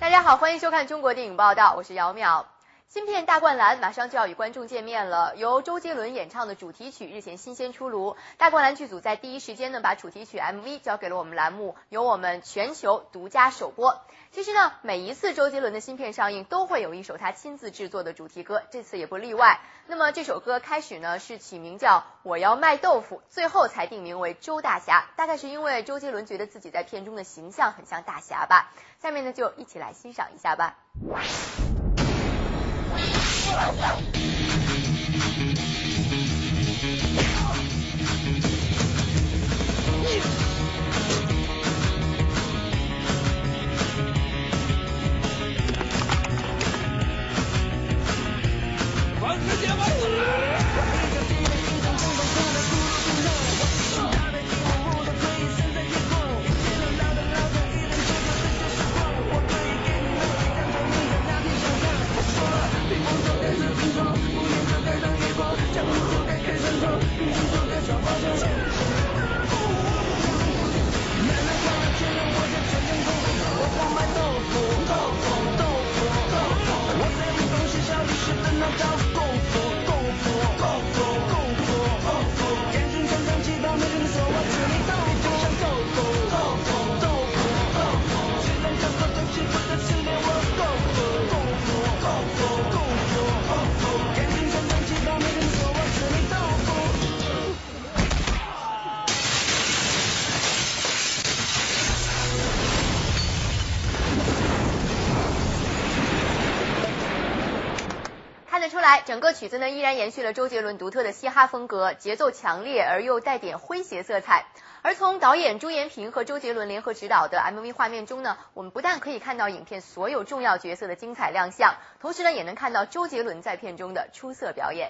大家好，欢迎收看中国电影报道，我是姚淼。新片《大灌篮》马上就要与观众见面了，由周杰伦演唱的主题曲日前新鲜出炉。大灌篮剧组在第一时间呢，把主题曲 MV 交给了我们栏目，由我们全球独家首播。其实呢，每一次周杰伦的新片上映，都会有一首他亲自制作的主题歌，这次也不例外。那么这首歌开始呢是起名叫《我要卖豆腐》，最后才定名为周大侠，大概是因为周杰伦觉得自己在片中的形象很像大侠吧。下面呢就一起来欣赏一下吧。看得出来，整个曲子呢依然延续了周杰伦独特的嘻哈风格，节奏强烈而又带点诙谐色彩。而从导演朱延平和周杰伦联合执导的 MV 画面中呢，我们不但可以看到影片所有重要角色的精彩亮相，同时呢也能看到周杰伦在片中的出色表演。